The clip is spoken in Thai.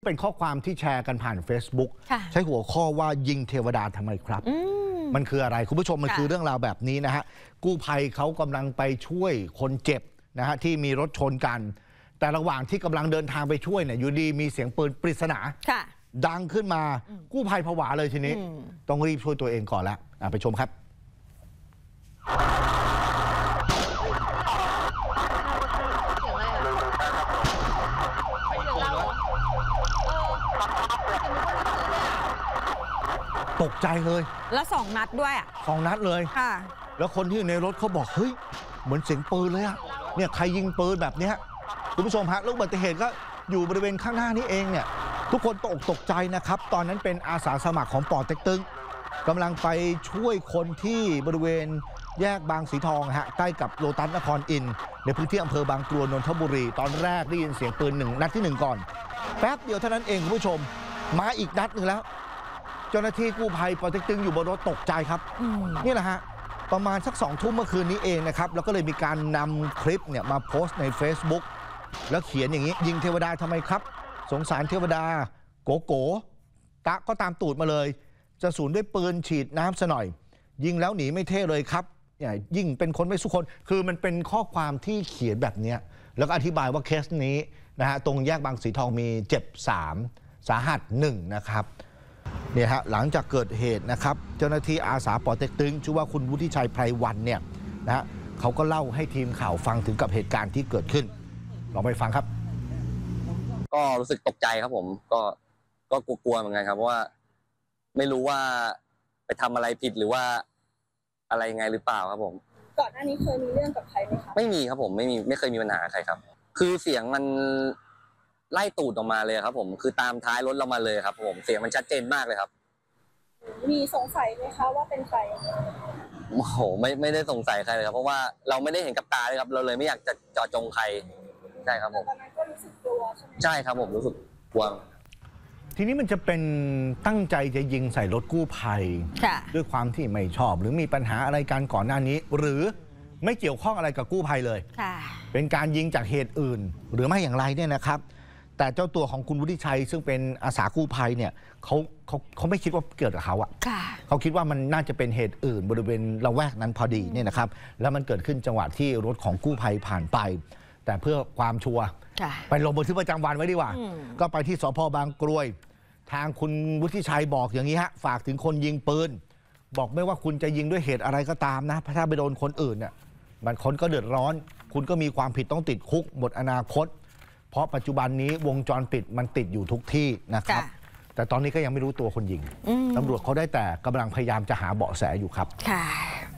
เป็นข้อความที่แชร์กันผ่าน Facebook ใช้หัวข้อว่ายิงเทวดาทำไมครับมันคืออะไรคุณผู้ชมมันคือเรื่องราวแบบนี้นะฮะกู้ภัยเขากำลังไปช่วยคนเจ็บนะฮะที่มีรถชนกันแต่ระหว่างที่กำลังเดินทางไปช่วยเนี่ยอยู่ดีมีเสียงปืนปริศนาดังขึ้นมากู้ภัยผวาเลยทีนี้ต้องรีบช่วยตัวเองก่อนแล้วไปชมครับตกใจเลยแล้ว2 นัดด้วย 2 นัดเลยค่ะแล้วคนที่อยู่ในรถเขาบอกเฮ้ยเหมือนเสียงปืนเลยเนี่ยใครยิงปืนแบบนี้คุณผู้ชมฮะแล้วอุบัติเหตุก็อยู่บริเวณข้างหน้านี้เองเนี่ยทุกคนตกใจนะครับตอนนั้นเป็นอาสาสมัครของปอเต็กตึงกำลังไปช่วยคนที่บริเวณแยกบางสีทองฮะใกล้กับโลตัสนครอินทร์ในพื้นที่อำเภอบางกรวยนนทบุรีตอนแรกได้ยินเสียงปืนนัดที่1ก่อนแป๊บเดียวเท่านั้นเองคุณผู้ชมมาอีกนัดหนึ่งแล้วเจ้าหน้าที่กู้ภัยปอเต็กตึงอยู่บนรถตกใจครับนี่แหละฮะประมาณสัก2 ทุ่มเมื่อคืนนี้เองนะครับแล้วก็เลยมีการนำคลิปเนี่ยมาโพสต์ใน Facebook แล้วเขียนอย่างนี้ยิงเทวดาทำไมครับสงสารเทวดาโกโก้ตะก็ตามตูดมาเลยจะสูญด้วยปืนฉีดน้ำซะหน่อยยิงแล้วหนีไม่เท่เลยครับยิ่งเป็นคนไม่สู้คนคือมันเป็นข้อความที่เขียนแบบนี้แล้วก็อธิบายว่าเคสนี้นะฮะตรงแยกบางสีทองมีเจ็บ3สาหัส1นะครับเนี่ยฮะหลังจากเกิดเหตุนะครับเจ้าหน้าที่อาสาปอเต็กตึงชื่อว่าคุณวุฒิชัยไพรวันเนี่ยนะฮะเขาก็เล่าให้ทีมข่าวฟังถึงกับเหตุการณ์ที่เกิดขึ้นลองไปฟังครับก็รู้สึกตกใจครับผมก็กลัวเหมือนกันครับเพราะว่าไม่รู้ว่าไปทำอะไรผิดหรือว่าอะไรยังไงหรือเปล่าครับผมก่อนหน้านี้เคยมีเรื่องกับใครไหมครับไม่มีครับผมไม่เคยมีปัญหาใครครับคือเสียงมันไล่ตูดออกมาเลยครับผมคือตามท้ายรถเรามาเลยครับผมเสียงมันชัดเจนมากเลยครับมีสงสัยไหมคะว่าเป็นใครโอ้โหไม่ได้สงสัยใครเลยครับเพราะว่าเราไม่ได้เห็นกับตาเลยครับเราเลยไม่อยากจะเจาะจงใครใช่ครับผมตอนนั้นก็รู้สึกกลัวใช่ไหมใช่ครับผมรู้สึกกลัวทีนี้มันจะเป็นตั้งใจจะยิงใส่รถกู้ภัยด้วยความที่ไม่ชอบหรือมีปัญหาอะไรกันก่อนหน้านี้หรือไม่เกี่ยวข้องอะไรกับกู้ภัยเลยเป็นการยิงจากเหตุอื่นหรือไม่อย่างไรเนี่ยนะครับแต่เจ้าตัวของคุณวุฒิชัยซึ่งเป็นอาสากู้ภัยเนี่ยเขาไม่คิดว่าเกิดกับเขาเขาคิดว่ามันน่าจะเป็นเหตุอื่นบริเวณละแวกนั้นพอดีเนี่ยนะครับแล้วมันเกิดขึ้นจังหวะที่รถของกู้ภัยผ่านไปแต่เพื่อความชัวร์ไปลงบันทึกประจำวันไว้ดีกว่าก็ไปที่สภ.บางกรวยทางคุณวุฒิชัยบอกอย่างนี้ฮะฝากถึงคนยิงปืนบอกไม่ว่าคุณจะยิงด้วยเหตุอะไรก็ตามนะถ้าไปโดนคนอื่นเนี่ยมันคนก็เดือดร้อนคุณก็มีความผิดต้องติดคุกหมดอนาคตเพราะปัจจุบันนี้วงจรปิดมันติดอยู่ทุกที่นะครับแต่ตอนนี้ก็ยังไม่รู้ตัวคนยิงตำรวจเขาได้แต่กำลังพยายามจะหาเบาะแสอยู่ครับ